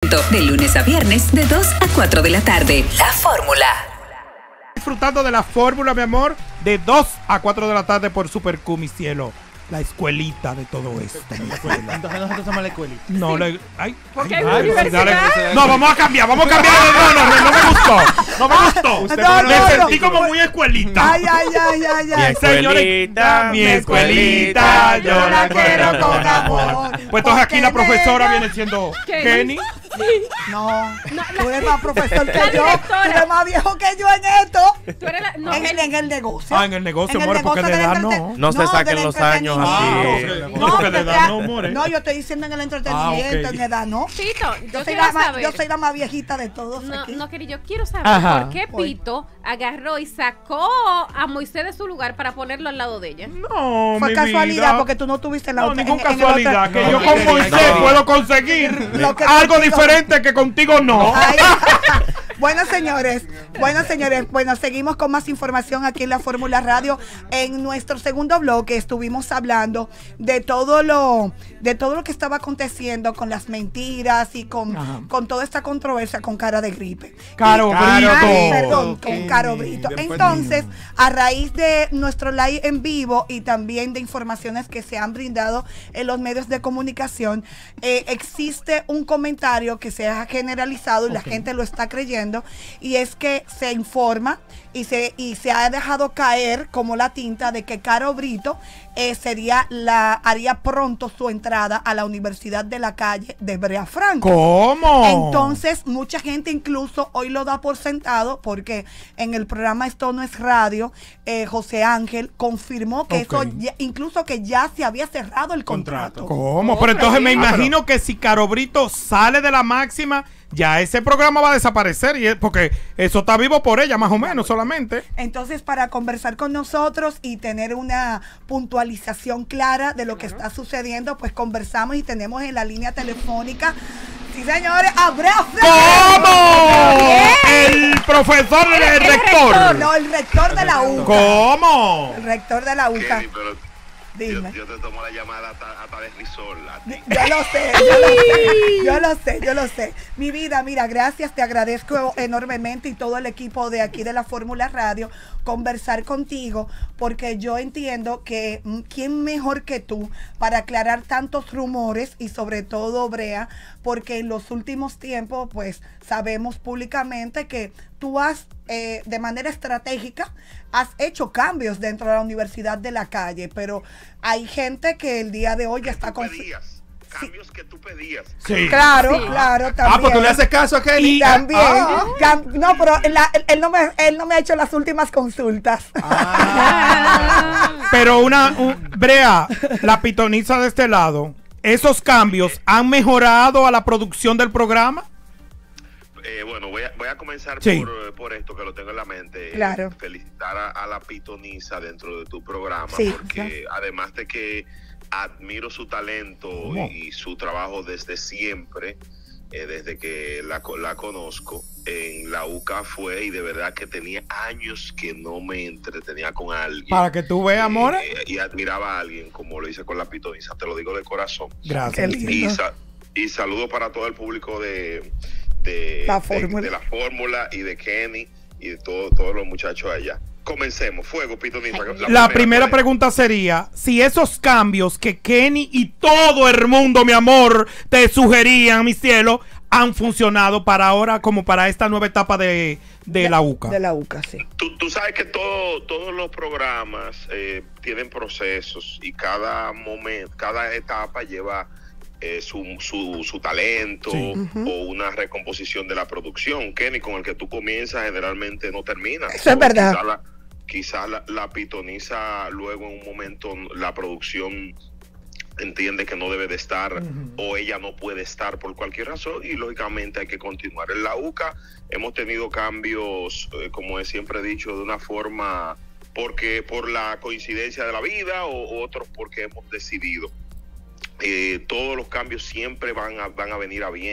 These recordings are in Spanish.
De lunes a viernes, de 2 a 4 de la tarde. La Fórmula. Disfrutando de La Fórmula, mi amor, de 2 a 4 de la tarde por Super Q, mi cielo. La escuelita de todo esto. Entonces nosotros somos la escuelita. No, sí. Porque hay universidad. No, vamos a cambiar. No me gustó. No me gustó. Me sentí como muy escuelita. Ay. Mi escuelita, yo la quiero con amor. Pues entonces aquí la profesora viene siendo Kenny. No, tú eres más profesor que yo. Tú eres más viejo que yo en esto. Tú eres en el negocio. En el negocio, more, porque de edad no. No se saquen los años así. No, porque de edad no, more. No, yo estoy diciendo en el entretenimiento, en edad no. Pito, yo soy la más viejita de todos. No, querido, yo quiero saber por qué Pito agarró y sacó a Moisés de su lugar para ponerlo al lado de ella. No, fue casualidad, porque tú no tuviste la otra. No, ninguna casualidad, que yo con Moisés puedo conseguir algo diferente que contigo no. Bueno, señores, seguimos con más información aquí en la Fórmula Radio. En nuestro segundo bloque estuvimos hablando de todo lo que estaba aconteciendo con las mentiras y con toda esta controversia con Cara de Gripe. Caro Brito. Con Caro Brito. Entonces, a raíz de nuestro live en vivo y también de informaciones que se han brindado en los medios de comunicación, existe un comentario que se ha generalizado y la gente lo está creyendo, y es que se informa y se ha dejado caer como la tinta de que Caro Brito haría pronto su entrada a la Universidad de la Calle de Brea Franco. ¿Cómo? Entonces, mucha gente incluso hoy lo da por sentado, porque en el programa Esto No Es Radio, José Ángel confirmó que eso incluso que ya se había cerrado el contrato. ¿Cómo? Pero entonces me imagino que si Caro Brito sale de la máxima, ya ese programa va a desaparecer, porque eso está vivo por ella, más o menos, solamente. Entonces, para conversar con nosotros y tener una puntualización clara de lo que está sucediendo, pues conversamos y tenemos en la línea telefónica, sí señores, a Brea Franco. ¿Cómo? El profesor, el rector. No, el rector de la UCA. ¿Cómo? El rector de la UCA. Yo te tomo la llamada hasta de risol. Yo lo sé. Mi vida, mira, gracias, te agradezco enormemente y todo el equipo de aquí de la Fórmula Radio conversar contigo, porque yo entiendo que quién mejor que tú para aclarar tantos rumores y sobre todo, Brea, porque en los últimos tiempos pues sabemos públicamente que tú has de manera estratégica has hecho cambios dentro de la Universidad de la Calle, pero hay gente que el día de hoy ya está con cambios que tú pedías. Sí. Claro, también. Pues tú le haces caso a Kenny. Y también. No, pero él no me ha hecho las últimas consultas. Pero Brea, la pitoniza de este lado, ¿esos cambios han mejorado a la producción del programa? Bueno, voy a comenzar por esto que lo tengo en la mente. Claro. Felicitar a la pitoniza dentro de tu programa, porque además de que admiro su talento y su trabajo desde siempre, desde que la conozco, en la UCA fue, y de verdad que tenía años que no me entretenía con alguien. Para que tú veas, amor. Y admiraba a alguien, como lo hice con la pitoniza, te lo digo de corazón. Gracias. Y saludo para todo el público de la fórmula y de Kenny y de todos los muchachos allá. Comencemos, fuego, pitoniza. La primera pregunta sería, si esos cambios que Kenny y todo el mundo, mi amor, te sugerían, mi cielo, han funcionado para ahora como para esta nueva etapa de la UCA. De la UCA, sí. Tú sabes que todos los programas tienen procesos y cada etapa lleva su talento o una recomposición de la producción. Kenny, con el que tú comienzas generalmente no termina. Eso es verdad. Quizás la pitoniza luego en un momento la producción entiende que no debe de estar o ella no puede estar por cualquier razón y lógicamente hay que continuar. En la UCA hemos tenido cambios, como siempre he dicho, de una forma porque por la coincidencia de la vida o otros porque hemos decidido. Todos los cambios siempre van a venir a bien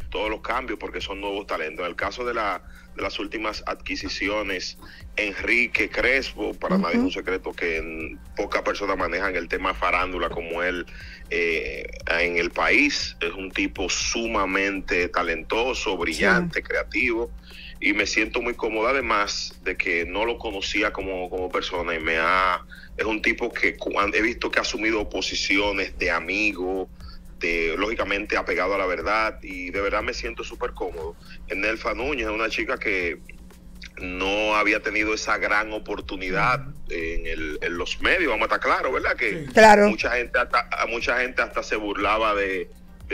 todos los cambios porque son nuevos talentos. En el caso de las últimas adquisiciones, Enrique Crespo, para nadie es un secreto que pocas personas manejan el tema farándula como él en el país. Es un tipo sumamente talentoso, brillante, creativo, y me siento muy cómodo, además de que no lo conocía como persona, y es un tipo que he visto que ha asumido posiciones de amigo, lógicamente apegado a la verdad, y de verdad me siento súper cómodo. Nelfa Núñez es una chica que no había tenido esa gran oportunidad en los medios, vamos a estar claros, ¿verdad? Que claro. mucha gente hasta se burlaba de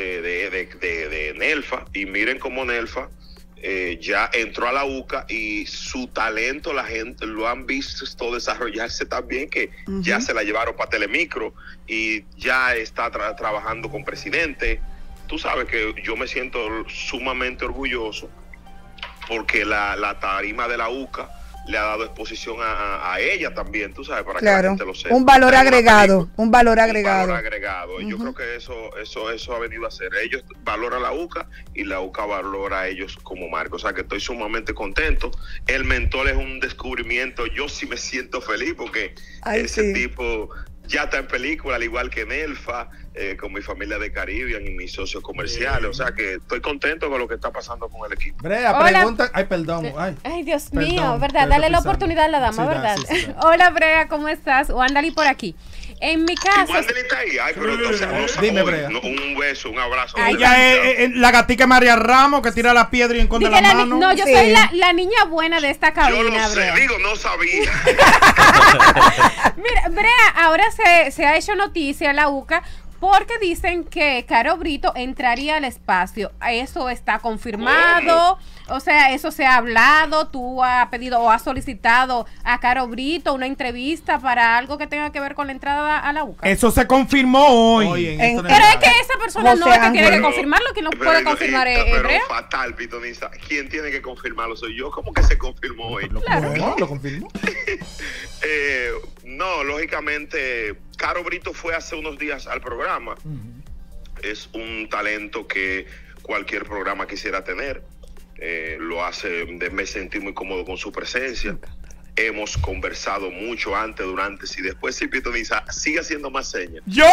Nelfa, y miren cómo Nelfa ya entró a la UCA y su talento la gente lo han visto desarrollarse tan bien que ya se la llevaron para Telemicro y ya está trabajando con Presidente. Tú sabes que yo me siento sumamente orgulloso porque la tarima de la UCA le ha dado exposición a ella también, tú sabes, para que la gente lo sepa. Un valor agregado. Y yo creo que eso ha venido a ser. Ellos valoran la UCA y la UCA valora a ellos como marca. O sea que estoy sumamente contento. El mentor es un descubrimiento. Yo sí me siento feliz porque ese tipo ya está en película, al igual que Nelfa, con mi familia de Caribbean y mis socios comerciales. O sea que estoy contento con lo que está pasando con el equipo. Brea, pregunta. Ay, perdón. Ay, Dios mío, ¿verdad? Dale la oportunidad a la dama, ¿verdad? Sí. Hola, Brea, ¿cómo estás? O ándale por aquí. En mi caso. Está ahí. Ay, pero, o sea, dime, Brea. Un beso, un abrazo. Ella es la gatica María Ramos que tira la piedra y encuentra la mano. No, yo soy la niña buena de esta cabina. Yo lo sé, Brea. no sabía. Mira, Brea, ahora se ha hecho noticia en la UCA porque dicen que Caro Brito entraría al espacio. ¿Eso está confirmado? O sea, ¿eso se ha hablado? ¿Tú has pedido o has solicitado a Caro Brito una entrevista para algo que tenga que ver con la entrada a la UCA? Eso se confirmó hoy. Pero es que esa persona no es que tiene que confirmarlo, que no puede confirmar Brea. Fatal, Pitoniza. ¿Quién tiene que confirmarlo? Soy yo. ¿Cómo que se confirmó hoy? Claro. No, lo confirmó. No, lógicamente, Caro Brito fue hace unos días al programa. Es un talento que cualquier programa quisiera tener. Lo hace, me sentí muy cómodo con su presencia. Hemos conversado mucho antes, durante y después. Si Pitoniza sigue haciendo más señas. ¡Yo!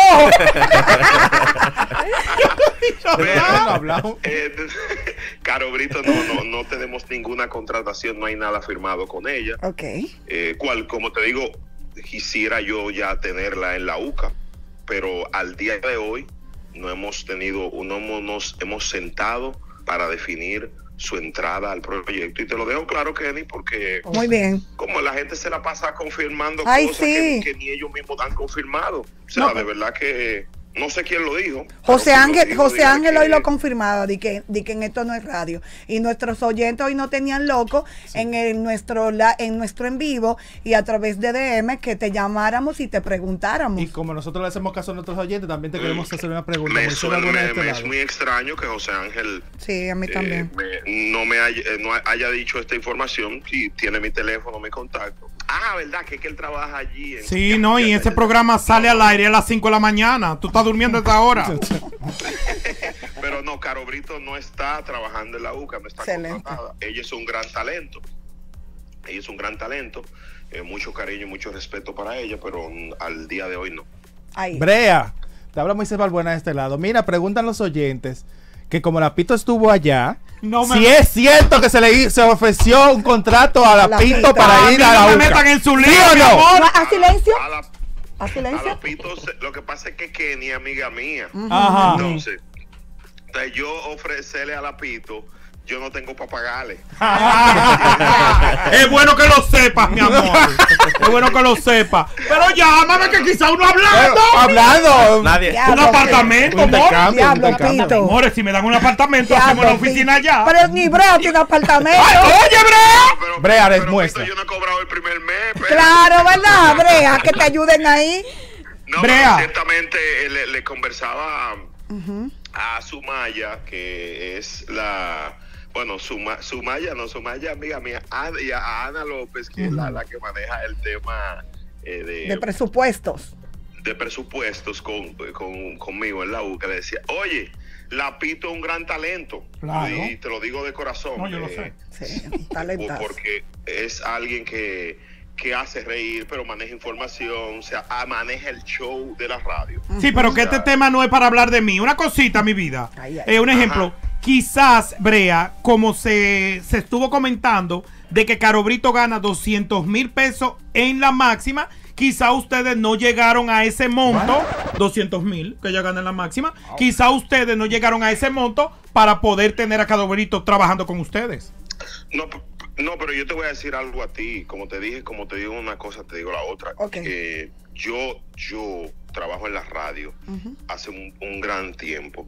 Caro Brito, no tenemos ninguna contratación, no hay nada firmado con ella. Como te digo, quisiera yo ya tenerla en la UCA, pero al día de hoy nos hemos sentado para definir su entrada al proyecto, y te lo dejo claro, Kenny, porque muy bien, como la gente se la pasa confirmando cosas que ni ellos mismos han confirmado. O sea, de verdad que no sé quién lo dijo. José Ángel hoy lo confirmaba, de que en esto no es radio. Y nuestros oyentes hoy no tenían loco en nuestro en vivo y a través de DM que te llamáramos y te preguntáramos. Y como nosotros le hacemos caso a nuestros oyentes, también te queremos hacer una pregunta. Me es muy extraño que José Ángel a mí también no haya dicho esta información. Y tiene mi teléfono, mi contacto. ¿Verdad? Que él trabaja allí. Y ese programa sale al aire a las 5 de la mañana. Tú estás durmiendo a esa hora. Pero no, Caro Brito no está trabajando en la UCA, no está contratada. Ella es un gran talento. Mucho cariño y mucho respeto para ella, pero al día de hoy no. Brea, te habla Moisés Balbuena de este lado. Mira, preguntan los oyentes que como la Pito estuvo allá, si es cierto que se ofreció un contrato a la Pito para ir a la UCA. No me metan en su lío, ¿sí o no? ¿A silencio? A la Pito, lo que pasa es que Kenny, amiga mía. Ajá. Entonces, yo ofrecerle a la Pito, yo no tengo para pagarle. Es bueno que lo sepas, mi amor. Es bueno que lo sepas. Pero llámame que quizá uno hablando. Nadie. Un apartamento, amor. Diablo, Pito. Amores, si me dan un apartamento, hacemos la oficina allá. Pero ni Brea tiene un apartamento. Oye, Brea. Brea, demuestra. Yo no he cobrado el primer mes. Claro, ¿verdad, Brea? Que te ayuden ahí. No, Brea. Ciertamente le conversaba a Sumaya, que es la... Bueno, Sumaya, amiga mía, y a Ana López, que es la que maneja el tema de presupuestos. De presupuestos conmigo en la UCA. Le decía, oye, Lapito es un gran talento. Claro. Y te lo digo de corazón. No, yo lo sé. Sí, talentazo. Porque es alguien que hace reír, pero maneja información, o sea, maneja el show de la radio. Sí, pero que este tema no es para hablar de mí. Una cosita, mi vida. Un ejemplo. Quizás, Brea, como se estuvo comentando, de que Caro Brito gana 200,000 pesos en la máxima, quizá ustedes no llegaron a ese monto, 200,000 que ella gana en la máxima, quizá ustedes no llegaron a ese monto para poder tener a Caro Brito trabajando con ustedes. No, pero yo te voy a decir algo a ti. Como te digo una cosa, te digo la otra. Okay. Yo trabajo en la radio hace un gran tiempo.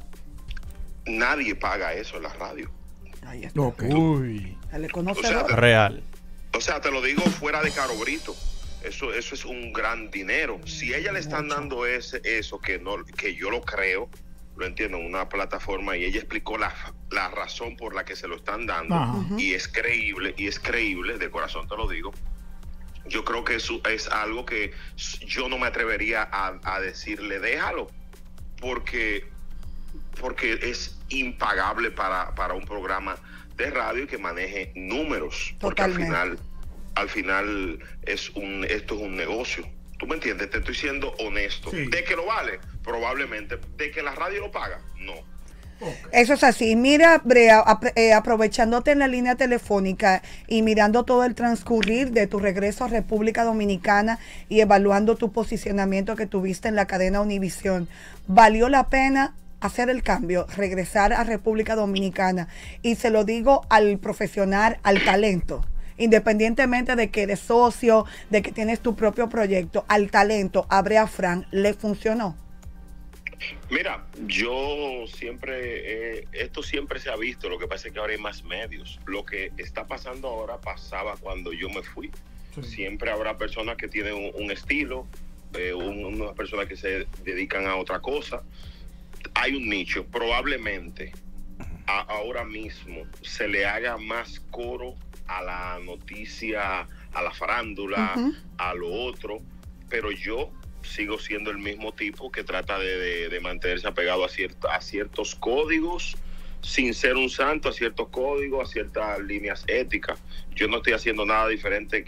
Nadie paga eso en la radio. Ahí está. Okay. Uy. Le conoce Real. O sea, te lo digo fuera de Caro Brito. Eso es un gran dinero. Si ella le están dando eso que yo lo creo, lo entiendo, en una plataforma, y ella explicó la razón por la que se lo están dando, y es creíble, de corazón te lo digo. Yo creo que eso es algo que yo no me atrevería a decirle déjalo, porque es impagable para un programa de radio que maneje números. Totalmente. Porque al final esto es un negocio. ¿Tú me entiendes? Te estoy siendo honesto. Sí. ¿De que lo vale? Probablemente. ¿De que la radio lo paga? No. Eso es así. Mira, Brea, aprovechándote en la línea telefónica y mirando todo el transcurrir de tu regreso a República Dominicana y evaluando tu posicionamiento que tuviste en la cadena Univisión, ¿valió la pena hacer el cambio, regresar a República Dominicana? Y se lo digo al profesional, al talento. Independientemente de que eres socio, de que tienes tu propio proyecto, al talento, a Brea Frank, ¿le funcionó? Mira, yo siempre, esto siempre se ha visto, lo que pasa es que ahora hay más medios. Lo que está pasando ahora pasaba cuando yo me fui. Sí. Siempre habrá personas que tienen un estilo, unas personas que se dedican a otra cosa. Hay un nicho, probablemente ahora mismo se le haga más coro a la noticia, a la farándula, a lo otro, pero yo sigo siendo el mismo tipo que trata de mantenerse apegado a ciertos códigos, sin ser un santo, a ciertos códigos, a ciertas líneas éticas. Yo no estoy haciendo nada diferente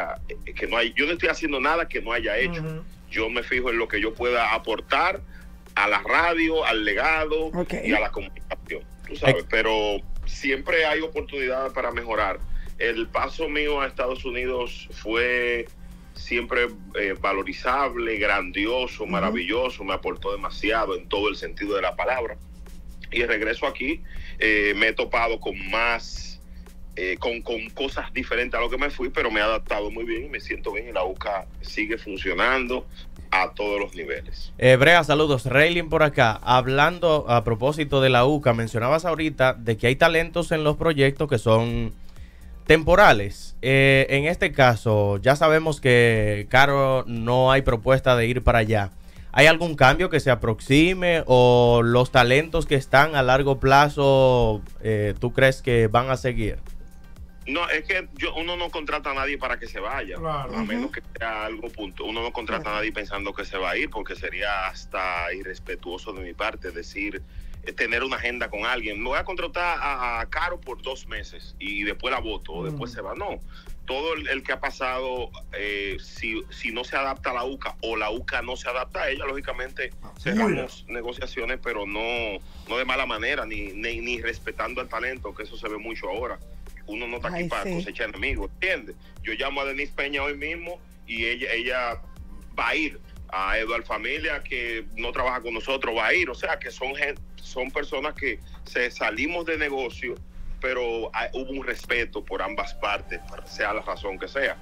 yo no estoy haciendo nada que no haya hecho. Yo me fijo en lo que yo pueda aportar a la radio, al legado y a la comunicación, tú sabes, pero siempre hay oportunidades para mejorar. El paso mío a Estados Unidos fue siempre valorizable, grandioso, maravilloso, me aportó demasiado en todo el sentido de la palabra. Y el regreso aquí me he topado con más, con cosas diferentes a lo que me fui, pero me he adaptado muy bien y me siento bien, y la UCA sigue funcionando a todos los niveles. Brea, saludos. Raylin por acá. Hablando a propósito de la UCA, mencionabas ahorita de que hay talentos en los proyectos que son temporales. En este caso, ya sabemos que Caro no hay propuesta de ir para allá. ¿Hay algún cambio que se aproxime, o los talentos que están a largo plazo, tú crees que van a seguir? No, es que uno no contrata a nadie para que se vaya, claro, a menos que sea algo punto. Uno no contrata a nadie pensando que se va a ir, porque sería hasta irrespetuoso de mi parte decir, tener una agenda con alguien. Me voy a contratar a Caro por 2 meses y después la voto, o después se va. No, todo el que ha pasado, si no se adapta a la UCA, o la UCA no se adapta a ella, lógicamente cerramos negociaciones, pero no de mala manera, ni respetando al talento, que eso se ve mucho ahora. Uno no está aquí para cosechar enemigos, ¿entiendes? Yo llamo a Denise Peña hoy mismo y ella va a ir. A Eduard Familia, que no trabaja con nosotros, va a ir. O sea, que son personas que salimos de negocio, pero hubo un respeto por ambas partes, sea la razón que sea.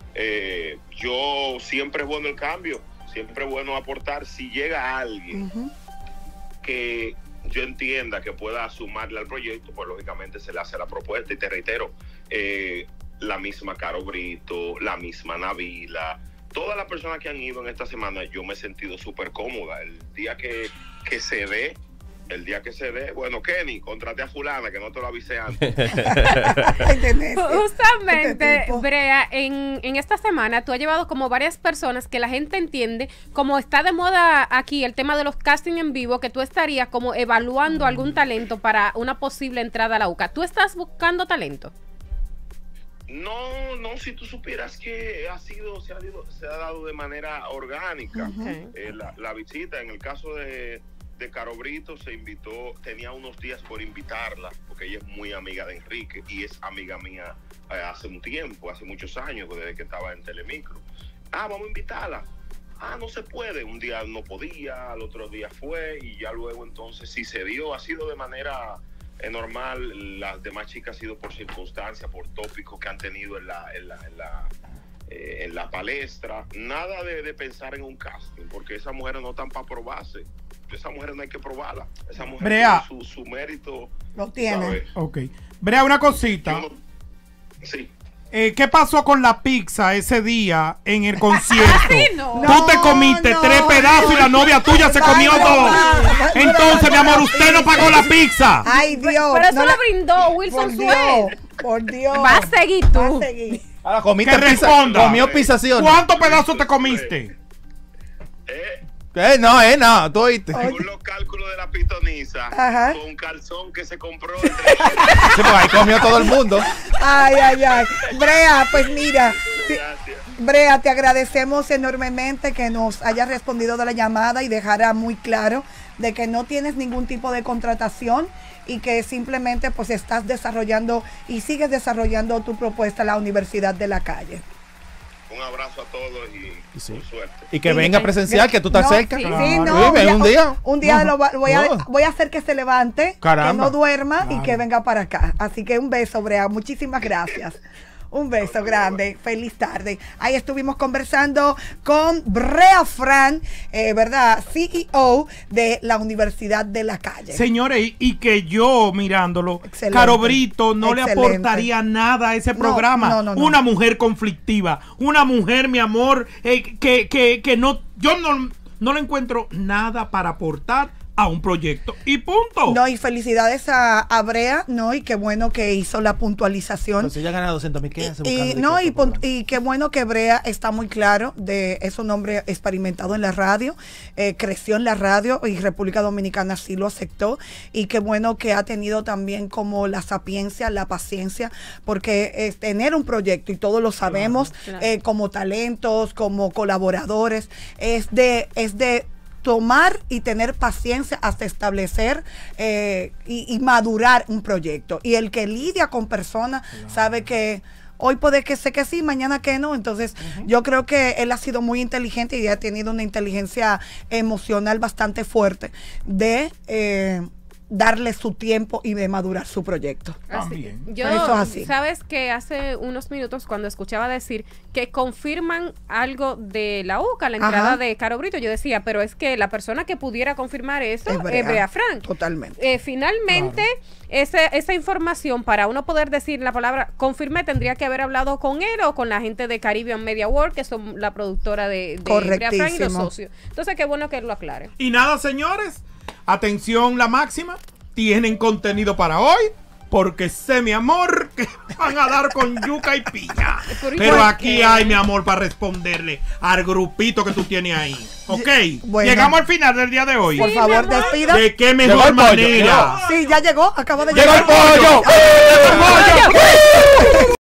Yo siempre es bueno el cambio, siempre es bueno aportar. Si llega alguien que yo entienda que pueda sumarle al proyecto, pues lógicamente se le hace la propuesta. Y te reitero, la misma Caro Brito, la misma Navila, todas las personas que han ido en esta semana, yo me he sentido súper cómoda. El día que se dé, el día que se dé, bueno, Kenny, contraté a fulana que no te lo avisé antes. Justamente, Brea, en esta semana tú has llevado como varias personas que la gente entiende, como está de moda aquí el tema de los casting en vivo, que tú estarías como evaluando algún talento para una posible entrada a la UCA. ¿Tú estás buscando talento? No, si tú supieras que se ha dado de manera orgánica. La visita, en el caso de Caro Brito, se invitó, tenía unos días por invitarla, porque ella es muy amiga de Enrique y es amiga mía hace un tiempo, hace muchos años, desde que estaba en Telemicro. Vamos a invitarla. No se puede. Un día no podía, al otro día fue, y ya luego entonces sí se dio. Ha sido de manera normal. Las demás chicas ha sido por circunstancias, por tópicos que han tenido en la palestra. Nada de pensar en un casting, porque esas mujeres no están para probarse. Esas mujeres no hay que probarlas. Esas mujeres Brea, tienen su mérito. Lo tienen. Ok. Brea, una cosita. Sí. ¿Qué pasó con la pizza ese día en el concierto? No. Tú te comiste 3 pedazos y la novia tuya se comió 2. Entonces, mi amor, usted no pagó la pizza. Ay, Dios. Pero eso lo brindó Wilson Suárez. Por Dios. Va a seguir tú. Va a seguir. Ahora, comiste Que pizza. responda. ¿Comió pizza sí o no? ¿Cuántos pedazos te comiste? No, tú oíste. Según los cálculos de la pitoniza, Ajá. con un calzón que se compró. Sí, pues ahí comió todo el mundo. Ay. Brea, pues mira. Gracias. Brea, te agradecemos enormemente que nos hayas respondido de la llamada y dejara muy claro de que no tienes ningún tipo de contratación y que simplemente pues estás desarrollando y sigues desarrollando tu propuesta en la Universidad de la Calle. Un abrazo a todos y con suerte. Y que venga presencial, que tú estás cerca. sí, Un día voy a hacer que se levante, Caramba. que no duerma y que venga para acá. Así que un beso, Brea. Muchísimas gracias. Un beso grande, feliz tarde. Ahí estuvimos conversando con Brea Frank, ¿verdad? CEO de la Universidad de la Calle. Señores, y que yo mirándolo, Excelente. Caro Brito no le Excelente. aportaría nada a ese programa. No. Una mujer conflictiva, una mujer, mi amor, que no, yo no le encuentro nada para aportar a un proyecto y punto. No, y felicidades a Brea, ¿no? Y qué bueno que hizo la puntualización. Entonces ya gana 200,000, ¿qué hace Y, buscando no, de qué otro y qué bueno que Brea está muy claro es un hombre experimentado en la radio, creció en la radio y República Dominicana sí lo aceptó, y qué bueno que ha tenido también como la sapiencia, la paciencia, porque tener un proyecto, y todos lo sabemos, Claro. Como talentos, como colaboradores, es de tomar y tener paciencia hasta establecer y madurar un proyecto. Y el que lidia con personas sabe que hoy puede que sé que sí, mañana que no. Entonces, yo creo que él ha sido muy inteligente y ha tenido una inteligencia emocional bastante fuerte de darle su tiempo y de madurar su proyecto. También. Yo, Eso es así. sabes que hace unos minutos cuando escuchaba decir que confirman algo de la UCA, la entrada Ajá. de Caro Brito, yo decía, pero es que la persona que pudiera confirmar eso es Brea Frank. Totalmente. Finalmente, esa información, para uno poder decir la palabra confirmé, tendría que haber hablado con él o con la gente de Caribbean Media World, que son la productora de Brea Frank y los socios. Entonces, qué bueno que él lo aclare. Y nada, señores, atención, la máxima, tienen contenido para hoy, porque sé, mi amor, que van a dar con yuca y piña. Pero aquí hay, mi amor, para responderle al grupito que tú tienes ahí. ¿Ok? Bueno. Llegamos al final del día de hoy. Por favor, despida. ¿De qué Llegó mejor el pollo, manera? Sí, ya llegó, acaba de ¡Llegó llegar. el pollo! ¡Llegó el pollo!